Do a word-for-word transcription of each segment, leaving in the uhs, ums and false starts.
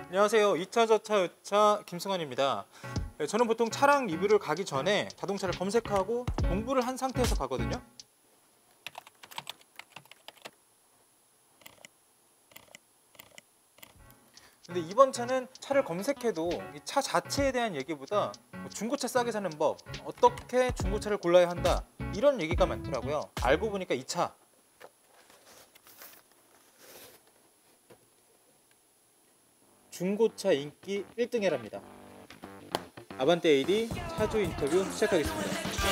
안녕하세요. 이 차 저차 유차 김승환입니다. 저는 보통 차량 리뷰를 가기 전에 자동차를 검색하고 공부를 한 상태에서 가거든요. 근데 이번 차는 차를 검색해도 이 차 자체에 대한 얘기보다 중고차 싸게 사는 법, 어떻게 중고차를 골라야 한다, 이런 얘기가 많더라고요. 알고 보니까 이 차 중고차 인기 일 등 해랍니다. 아반떼 에이디 차주 인터뷰 시작하겠습니다.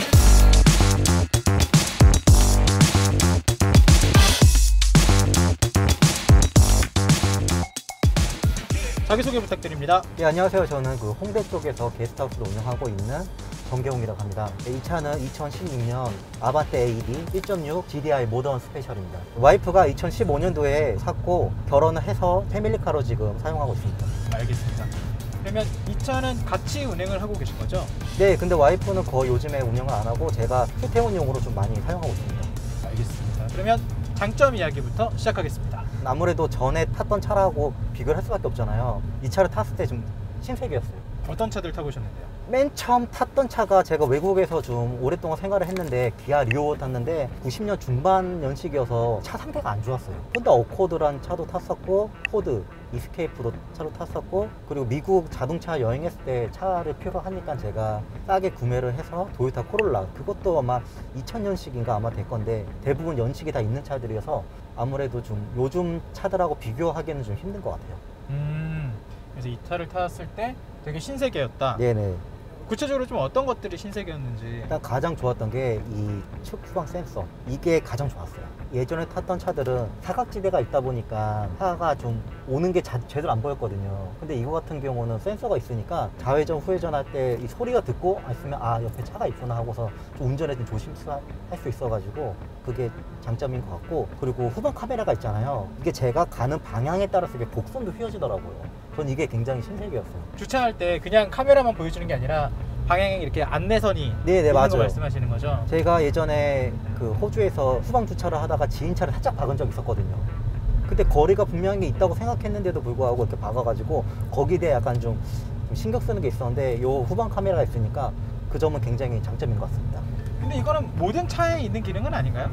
자기소개 부탁드립니다. 네, 안녕하세요. 저는 그 홍대 쪽에서 게스트하우스를 운영하고 있는 정계홍이라고 합니다. 이 차는 이천십육 년 아반떼 에이디 일 점 육 지디아이 모던 스페셜입니다. 와이프가 이천십오 년도에 샀고 결혼을 해서 패밀리카로 지금 사용하고 있습니다. 알겠습니다. 그러면 이 차는 같이 운행을 하고 계신 거죠? 네, 근데 와이프는 거의 요즘에 운영을 안 하고 제가 휴대용으로 좀 많이 사용하고 있습니다. 알겠습니다. 그러면 장점 이야기부터 시작하겠습니다. 아무래도 전에 탔던 차라고 비교를 할 수밖에 없잖아요. 이 차를 탔을 때 좀 신세계였어요. 어떤 차들 타보셨는데요? 맨 처음 탔던 차가 제가 외국에서 좀 오랫동안 생활을 했는데 기아 리오 탔는데 구십 년 중반 연식이어서 차 상태가 안 좋았어요. 혼다 어코드란 차도 탔었고 포드 이스케이프도 차로 탔었고, 그리고 미국 자동차 여행했을 때 차를 필요하니까 제가 싸게 구매를 해서 도요타 코롤라, 그것도 아마 이천 년식인가 아마 될 건데 대부분 연식이 다 있는 차들이어서 아무래도 좀 요즘 차들하고 비교하기에는 좀 힘든 것 같아요. 음, 그래서 이 차를 탔을 때 되게 신세계였다. 네네. 구체적으로 좀 어떤 것들이 신세계였는지. 일단 가장 좋았던 게 이 측후방 센서, 이게 가장 좋았어요. 예전에 탔던 차들은 사각지대가 있다 보니까 차가 좀 오는 게 자, 제대로 안 보였거든요. 근데 이거 같은 경우는 센서가 있으니까 좌회전 후회전 할 때 이 소리가 듣고 있으면 아 옆에 차가 있구나 하고서 좀 운전에 좀 조심할 수 있어가지고 그게 장점인 것 같고, 그리고 후방 카메라가 있잖아요. 이게 제가 가는 방향에 따라서 이게 곡선도 휘어지더라고요. 전 이게 굉장히 신세계였어요. 주차할 때 그냥 카메라만 보여주는 게 아니라 방향에 이렇게 안내선이 네네, 있는 맞아요. 거 말씀하시는 거죠? 제가 예전에 그 호주에서 후방 주차를 하다가 지인 차를 살짝 박은 적이 있었거든요. 그때 거리가 분명히 있다고 생각했는데도 불구하고 이렇게 박아가지고 거기에 대해 약간 좀 신경 쓰는 게 있었는데 요 후방 카메라가 있으니까 그 점은 굉장히 장점인 것 같습니다. 근데 이거는 모든 차에 있는 기능은 아닌가요?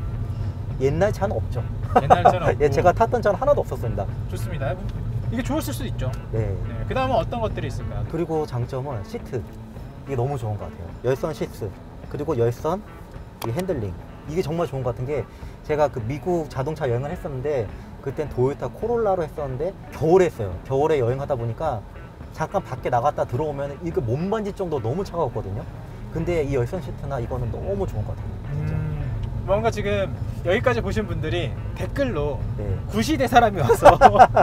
옛날 차는 없죠. 옛날 차는 없고. 예, 제가 탔던 차는 하나도 없었습니다. 좋습니다. 이게 좋았을 수도 있죠. 네. 네. 그 다음은 어떤 것들이 있을까요? 그리고 장점은 시트, 이게 너무 좋은 것 같아요. 열선 시트, 그리고 열선 이 핸들링, 이게 정말 좋은 것 같은 게 제가 그 미국 자동차 여행을 했었는데 그땐 도요타 코롤라로 했었는데 겨울에 했어요. 겨울에 여행하다 보니까 잠깐 밖에 나갔다 들어오면 이거 못 만질 정도 너무 차가웠거든요. 근데 이 열선 시트나 이거는 너무 좋은 것 같아요. 진짜. 음, 뭔가 지금 여기까지 보신 분들이 댓글로 네. 구시대 사람이 와서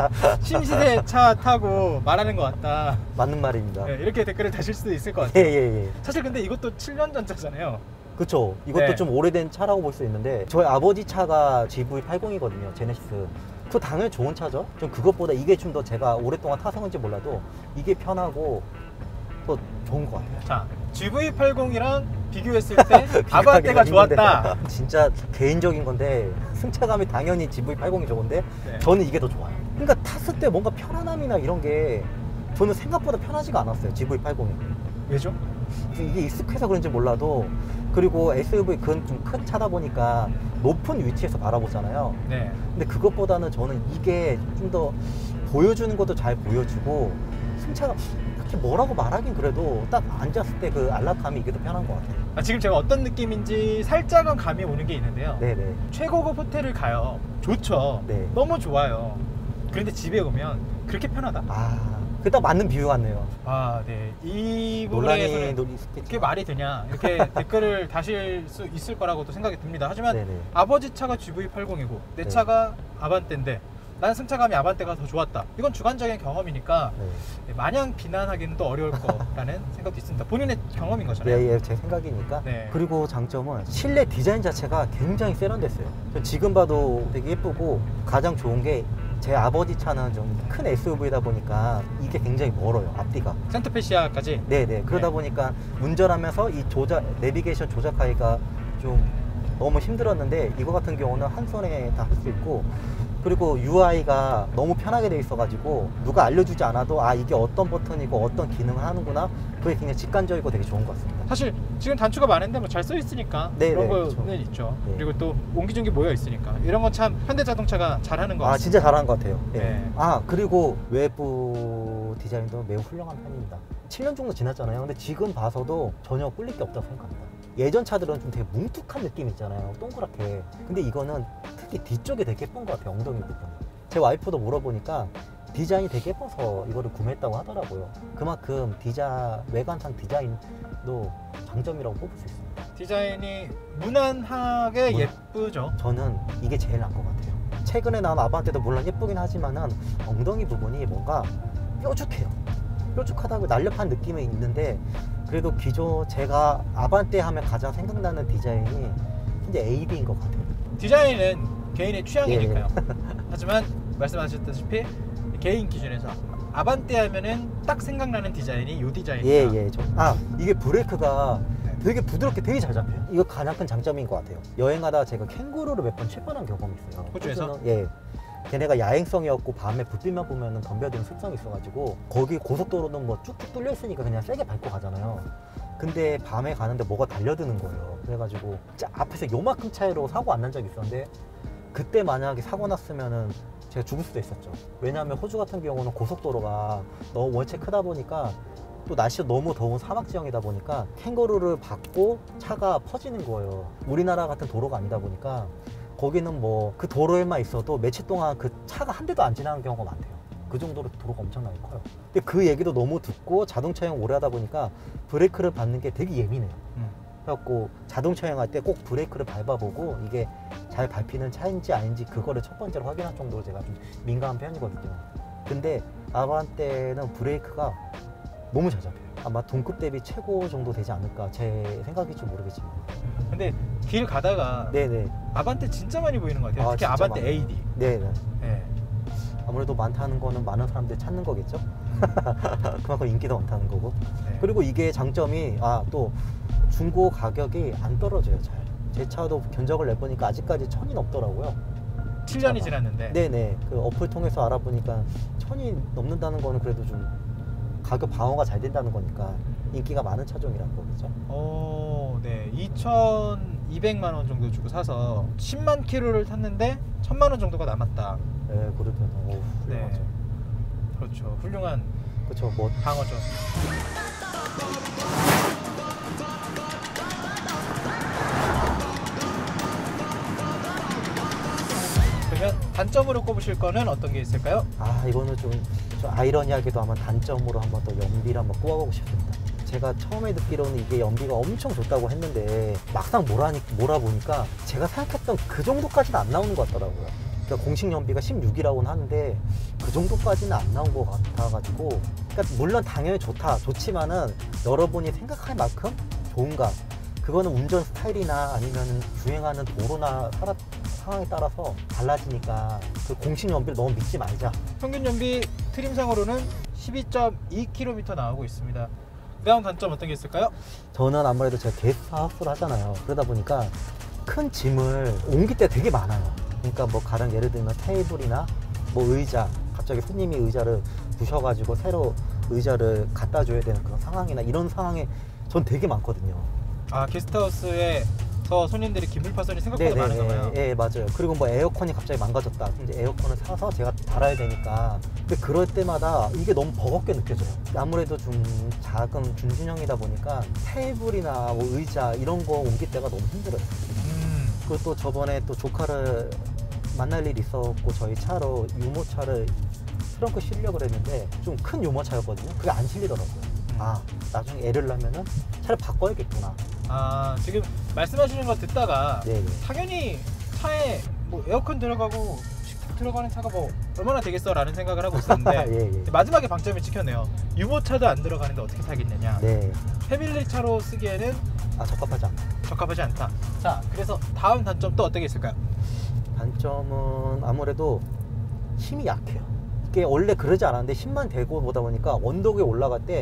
신시대 차 타고 말하는 것 같다. 맞는 말입니다. 네, 이렇게 댓글을 다실 수도 있을 것 같아요. 예예예. 예. 사실 근데 이것도 칠 년 전 차잖아요. 그쵸. 이것도 네. 좀 오래된 차라고 볼 수 있는데 저희 아버지 차가 지브이 팔십이거든요. 제네시스. 그 당연히 좋은 차죠. 좀 그것보다 이게 좀 더 제가 오랫동안 타서 그런지 몰라도 이게 편하고 또 좋은 것 같아요. 자, 지브이 팔십이랑 비교했을 때 아반떼가 좋았다. 진짜 개인적인 건데 승차감이 당연히 지브이 팔십이 좋은데 네. 저는 이게 더 좋아요. 그러니까 탔을 때 뭔가 편안함이나 이런 게 저는 생각보다 편하지가 않았어요. 지브이 팔십이. 왜죠? 이게 익숙해서 그런지 몰라도, 그리고 에스유브이 그건 좀 큰 차다 보니까 높은 위치에서 바라보잖아요. 네. 근데 그것보다는 저는 이게 좀 더 보여주는 것도 잘 보여주고 승차가 딱히 뭐라고 말하긴 그래도 딱 앉았을 때 그 안락함이 이게 더 편한 것 같아요. 아, 지금 제가 어떤 느낌인지 살짝은 감이 오는 게 있는데요. 네네. 최고급 호텔을 가요. 좋죠. 네. 너무 좋아요. 그런데 집에 오면 그렇게 편하다? 아, 그게 딱 맞는 비유 같네요. 아, 네. 이 논란이 부분에서는 논 있겠죠. 그게 말이 되냐 이렇게 댓글을 다실 수 있을 거라고도 생각이 듭니다. 하지만 네네. 아버지 차가 지브이 팔십이고 내 네. 차가 아반떼인데 난 승차감이 아반떼가 더 좋았다. 이건 주관적인 경험이니까 네. 마냥 비난하기는 또 어려울 거라는 생각도 있습니다. 본인의 경험인 거잖아요. 예, 예, 제 생각이니까. 네. 그리고 장점은 실내 디자인 자체가 굉장히 세련됐어요. 전 지금 봐도 되게 예쁘고, 가장 좋은 게 제 아버지 차는 좀 큰 에스유브이다 보니까 이게 굉장히 멀어요, 앞뒤가. 센터페시아까지. 네네. 그러다 네. 보니까 운전하면서 이 조작, 내비게이션 조작하기가 좀 너무 힘들었는데 이거 같은 경우는 한 손에 다 할 수 있고, 그리고 유아이가 너무 편하게 돼 있어가지고 누가 알려주지 않아도 아 이게 어떤 버튼이고 어떤 기능을 하는구나, 그게 굉장히 직관적이고 되게 좋은 것 같습니다. 사실 지금 단추가 많은데 뭐 잘 써 있으니까 네, 그런 네, 거는 그렇죠. 있죠. 네. 그리고 또 옹기종기 모여 있으니까 이런 건 참 현대자동차가 잘하는 것 아 같습니다. 진짜 잘하는 것 같아요. 예. 네. 아 그리고 외부 디자인도 매우 훌륭한 편입니다. 칠 년 정도 지났잖아요. 근데 지금 봐서도 전혀 꿀릴 게 없다고 생각합니다. 예전 차들은 좀 되게 뭉툭한 느낌 있잖아요. 동그랗게. 근데 이거는 특히 뒤쪽이 되게 예쁜 것 같아요. 엉덩이 부분. 제 와이프도 물어보니까 디자인이 되게 예뻐서 이거를 구매했다고 하더라고요. 그만큼 디자 외관상 디자인도 장점이라고 뽑을 수 있습니다. 디자인이 무난하게 문- 예쁘죠. 저는 이게 제일 나은 것 같아요. 최근에 나온 아반떼도 물론 예쁘긴 하지만은 엉덩이 부분이 뭔가 뾰족해요. 뾰족하다고 날렵한 느낌이 있는데, 그래도 기존 제가 아반떼 하면 가장 생각나는 디자인이 이제 에이디인 것 같아요. 디자인은 개인의 취향이니까요. 예. 하지만 말씀하셨다시피 개인 기준에서 아반떼 하면은 딱 생각나는 디자인이 이 디자인이다. 예, 예. 좀, 아, 이게 브레이크가 네. 되게 부드럽게 되게 잘 잡혀요. 이거 가장 큰 장점인 것 같아요. 여행하다 제가 캥거루를 몇 번 출발한 경험이 있어요. 호주에서? 호주는, 예. 걔네가 야행성이었고 밤에 불빛만 보면 덤벼드는 습성이 있어가지고 거기 고속도로는 뭐 쭉쭉 뚫려 있으니까 그냥 세게 밟고 가잖아요. 근데 밤에 가는데 뭐가 달려드는 거예요. 그래가지고 진짜 앞에서 요만큼 차이로 사고 안 난 적이 있었는데, 그때 만약에 사고 났으면은 제가 죽을 수도 있었죠. 왜냐하면 호주 같은 경우는 고속도로가 너무 원체 크다 보니까, 또 날씨가 너무 더운 사막 지형이다 보니까 캥거루를 밟고 차가 퍼지는 거예요. 우리나라 같은 도로가 아니다 보니까 거기는 뭐 그 도로에만 있어도 며칠 동안 그 차가 한 대도 안 지나는 경우가 많대요. 그 정도로 도로가 엄청나게 커요. 근데 그 얘기도 너무 듣고 자동차 여행 오래 하다 보니까 브레이크를 밟는 게 되게 예민해요. 음. 그래갖고 자동차 여행할 때 꼭 브레이크를 밟아보고 이게 잘 밟히는 차인지 아닌지 그거를 첫 번째로 확인할 정도로 제가 좀 민감한 편이거든요. 근데 아반떼는 브레이크가 너무 잘 잡혀요. 아마 동급 대비 최고 정도 되지 않을까, 제 생각일지 모르겠지만. 근데 길 가다가 네네. 아반떼 진짜 많이 보이는 것 같아요. 아, 특히 진짜 아반떼 많아요. 에이디. 네네. 네. 아무래도 많다는 거는 많은 사람들이 찾는 거겠죠? 그만큼 인기도 많다는 거고. 네. 그리고 이게 장점이, 아, 또 중고 가격이 안 떨어져요, 잘. 제 차도 견적을 내보니까 아직까지 천이 넘더라고요. 칠 년이 차가. 지났는데. 네네. 그 어플 통해서 알아보니까 천이 넘는다는 거는 그래도 좀 가격 방어가 잘 된다는 거니까 인기가 많은 차종이라는 거겠죠. 어, 네. 이천이백만 원 정도 주고 사서 십만 킬로를 탔는데 천만 원 정도가 남았다. 네, 그러면 오, 훌륭하죠. 네. 그렇죠. 훌륭한 그렇죠. 뭐 방어죠. 그러면 단점으로 꼽으실 거는 어떤 게 있을까요? 아, 이거는 좀, 좀 아이러니하게도 한번 단점으로 한번 또 연비를 한번 꼽아보고 싶습니다. 제가 처음에 듣기로는 이게 연비가 엄청 좋다고 했는데 막상 몰아니, 몰아보니까 제가 생각했던 그 정도까지는 안 나오는 것 같더라고요. 그러니까 공식 연비가 십육이라고는 하는데 그 정도까지는 안 나온 것 같아가지고, 그러니까 물론 당연히 좋다, 좋지만은 여러분이 생각할 만큼 좋은가, 그거는 운전 스타일이나 아니면 주행하는 도로나 살아, 상황에 따라서 달라지니까 그 공식 연비를 너무 믿지 말자. 평균 연비 트림상으로는 십이 점 이 킬로미터 나오고 있습니다. 다음 단점 어떤 게 있을까요? 저는 아무래도 제가 게스트하우스를 하잖아요. 그러다 보니까 큰 짐을 옮길 때 되게 많아요. 그러니까 뭐 가령 예를 들면 테이블이나 뭐 의자, 갑자기 손님이 의자를 부셔가지고 새로 의자를 갖다 줘야 되는 그런 상황이나 이런 상황에 전 되게 많거든요. 아, 게스트하우스에서 손님들이 기물 파손이 생각보다 많은가 봐요. 예, 맞아요. 그리고 뭐 에어컨이 갑자기 망가졌다. 이제 에어컨을 사서 제가 달아야 되니까. 근데 그럴 때마다 이게 너무 버겁게 느껴져요. 아무래도 좀 작은 중진형이다 보니까 테이블이나 뭐 의자 이런 거 옮길 때가 너무 힘들어요. 음, 그리고 또 저번에 또 조카를 만날 일이 있었고 저희 차로 유모차를 트렁크 실려고 했는데 좀 큰 유모차였거든요. 그게 안 실리더라고요. 아, 나중에 애를 낳으면은 차를 바꿔야겠구나. 아, 지금 말씀하시는 거 듣다가 네네. 당연히 차에 뭐 에어컨 들어가고 식탁 들어가는 차가 뭐 얼마나 되겠어 라는 생각을 하고 있었는데 예, 예. 마지막에 방점을 찍혔네요. 유모차도 안 들어가는데 어떻게 타겠느냐. 네. 패밀리 차로 쓰기에는 아, 적합하지 않다. 적합하지 않다. 자, 그래서 다음 단점 또 어떤 게 있을까요? 단점은 아무래도 힘이 약해요. 이게 원래 그러지 않았는데 힘만 대고 보다 보니까 언덕에 올라갈 때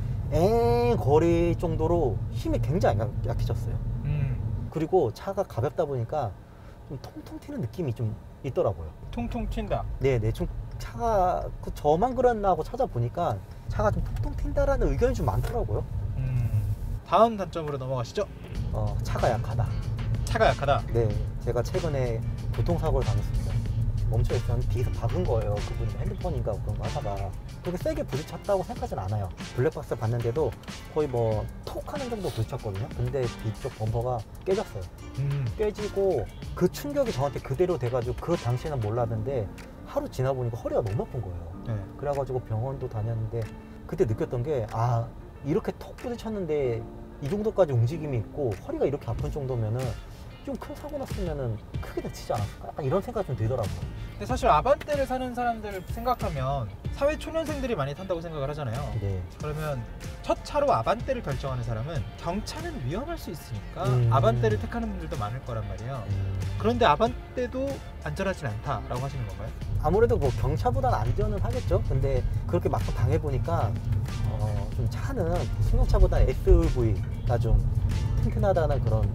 엥 거릴 정도로 힘이 굉장히 약- 약해졌어요. 음, 그리고 차가 가볍다 보니까 좀 통통 튀는 느낌이 좀 있더라고요. 통통 튄다. 네네. 좀 차가 그 저만 그랬나 하고 찾아보니까 차가 좀 통통 튄다라는 의견이 좀 많더라고요. 음, 다음 단점으로 넘어가시죠. 어, 차가 약하다. 차가 약하다. 네, 제가 최근에 교통사고를 당했습니다. 멈춰 있었는데 뒤에서 박은 거예요. 그분이 핸드폰인가 그런 거 하다가. 그렇게 세게 부딪혔다고 생각하진 않아요. 블랙박스 봤는데도 거의 뭐 톡 하는 정도 부딪혔거든요. 근데 뒤쪽 범퍼가 깨졌어요. 음, 깨지고 그 충격이 저한테 그대로 돼가지고 그 당시에는 몰랐는데 하루 지나 보니까 허리가 너무 아픈 거예요. 네. 그래가지고 병원도 다녔는데 그때 느꼈던 게 아 이렇게 톡 부딪혔는데 이 정도까지 움직임이 있고 허리가 이렇게 아픈 정도면은 좀 큰 사고 났으면은 크게 다치지 않았을까? 약간 이런 생각이 좀 들더라고요. 근데 사실 아반떼를 사는 사람들을 생각하면 사회 초년생들이 많이 탄다고 생각을 하잖아요. 네. 그러면 첫 차로 아반떼를 결정하는 사람은 경차는 위험할 수 있으니까 음. 아반떼를 택하는 분들도 많을 거란 말이에요. 음, 그런데 아반떼도 안전하진 않다라고 하시는 건가요? 아무래도 뭐 경차보다는 안전은 하겠죠. 근데 그렇게 막상 당해보니까 어, 좀 차는 승용차보다 에스유브이가 좀 튼튼하다는 그런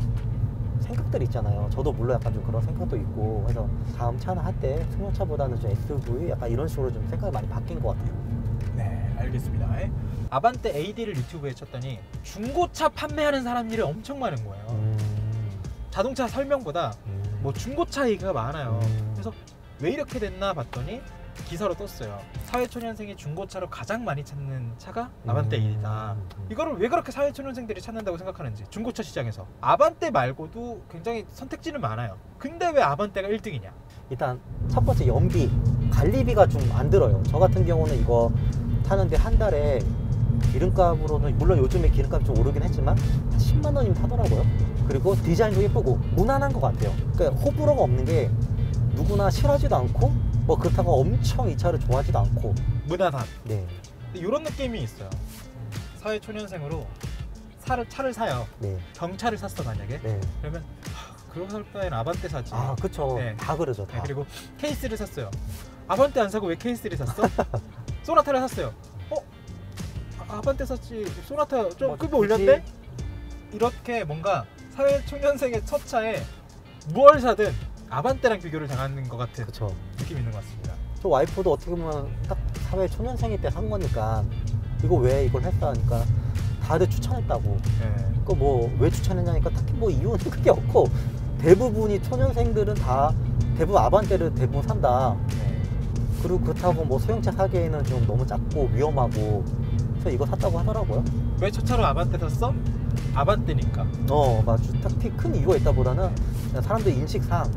생각들이 있잖아요. 저도 물론 약간 좀 그런 생각도 있고 그래서 다음 차는 할 때 승용차보다는 좀 에스유브이 약간 이런 식으로 좀 생각이 많이 바뀐 것 같아요. 네, 알겠습니다. 아반떼 에이디를 유튜브에 쳤더니 중고차 판매하는 사람들이 엄청 많은 거예요. 음, 자동차 설명보다 음, 뭐 중고차 얘기가 많아요. 음. 그래서 왜 이렇게 됐나 봤더니 기사로 떴어요. 사회초년생이 중고차로 가장 많이 찾는 차가 아반떼 에이디다. 음, 음. 이거를 왜 그렇게 사회초년생들이 찾는다고 생각하는지, 중고차 시장에서 아반떼 말고도 굉장히 선택지는 많아요. 근데 왜 아반떼가 일 등이냐? 일단 첫 번째 연비, 관리비가 좀 안 들어요. 저 같은 경우는 이거 타는데 한 달에 기름값으로는 물론 요즘에 기름값이 좀 오르긴 했지만 한 십만 원이면 타더라고요. 그리고 디자인도 예쁘고 무난한 것 같아요. 그러니까 호불호가 없는 게 누구나 싫어하지도 않고 뭐 그렇다고 엄청 이 차를 좋아하지도 않고. 무난한. 네, 이런 느낌이 있어요. 사회초년생으로 차를, 차를 사요. 네, 경차를 샀어 만약에. 네. 그러면 그런 살 바엔 아반떼 사지. 아, 그쵸. 네. 다 그러죠, 네, 다. 그리고 케이스를 샀어요. 아반떼 안 사고 왜 케이스를 샀어? 소나타를 샀어요. 어? 아, 아반떼 샀지. 소나타 좀 뭐, 급이 굳이? 올렸네? 이렇게 뭔가 사회초년생의 첫 차에 무얼 사든 아반떼랑 비교를 당하는 것 같은 그쵸. 느낌이 있는 것 같습니다. 저 와이프도 어떻게 보면 딱 사회 초년생일 때 산 거니까 이거 왜 이걸 했어 하니까 다들 추천했다고. 네. 그 뭐 왜 추천했냐니까 딱히 뭐 이유는 크게 없고 대부분이 초년생들은 다 대부분 아반떼를 대부분 산다. 네. 그리고 그렇다고 뭐 소형차 사기에는 좀 너무 작고 위험하고 그래서 이거 샀다고 하더라고요. 왜 첫 차로 아반떼 샀어? 아반떼니까. 어, 맞아. 딱히 큰 이유가 있다보다는 그냥 사람들 인식상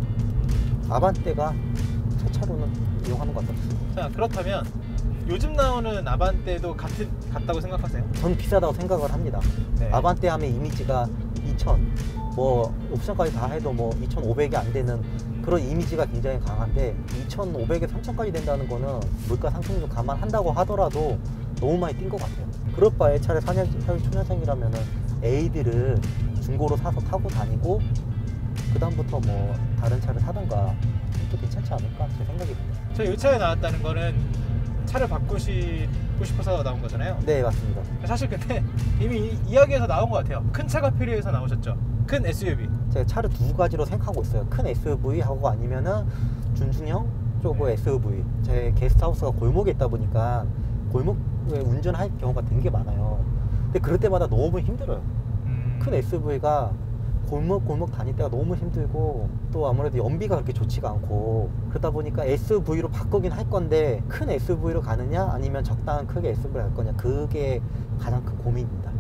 아반떼가 첫 차로는 이용하는 것 같아요. 자, 그렇다면 요즘 나오는 아반떼도 같은 같다고 생각하세요? 전 비싸다고 생각을 합니다. 네. 아반떼 하면 이미지가 이천, 뭐 옵션까지 다 해도 뭐 이천오백이 안 되는 그런 이미지가 굉장히 강한데 이천오백에 삼천까지 된다는 거는 물가 상승률 감안한다고 하더라도 너무 많이 뛴 것 같아요. 그럴 바에 차라리 사회 초년생이라면은 에이디를 중고로 사서 타고 다니고 그 다음부터 뭐 다른 차를 사던가 또 괜찮지 않을까 제 생각입니다. 저 이 차에 나왔다는 거는 차를 바꾸시고 싶어서 나온 거잖아요. 네, 맞습니다. 사실 근데 이미 이, 이야기에서 나온 것 같아요. 큰 차가 필요해서 나오셨죠. 큰 에스유브이. 제가 차를 두 가지로 생각하고 있어요. 큰 에스유브이하고 아니면은 준중형 쪽의 에스유브이. 제 게스트하우스가 골목에 있다 보니까 골목에 운전할 경우가 되게 많아요. 근데 그럴 때마다 너무 힘들어요. 음, 큰 에스유브이가 골목 골목 다닐 때가 너무 힘들고 또 아무래도 연비가 그렇게 좋지가 않고 그러다 보니까 에스유브이로 바꾸긴 할 건데 큰 에스유브이로 가느냐 아니면 적당한 크게 에스유브이로 갈 거냐 그게 가장 큰 고민입니다.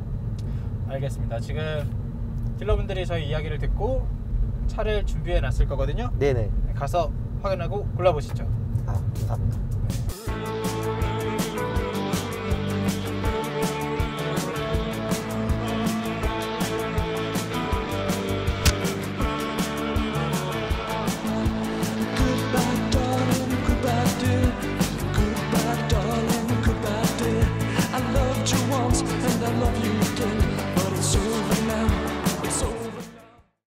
알겠습니다. 지금 딜러분들이 저희 이야기를 듣고 차를 준비해 놨을 거거든요. 네네. 가서 확인하고 골라보시죠. 아, 감사합니다.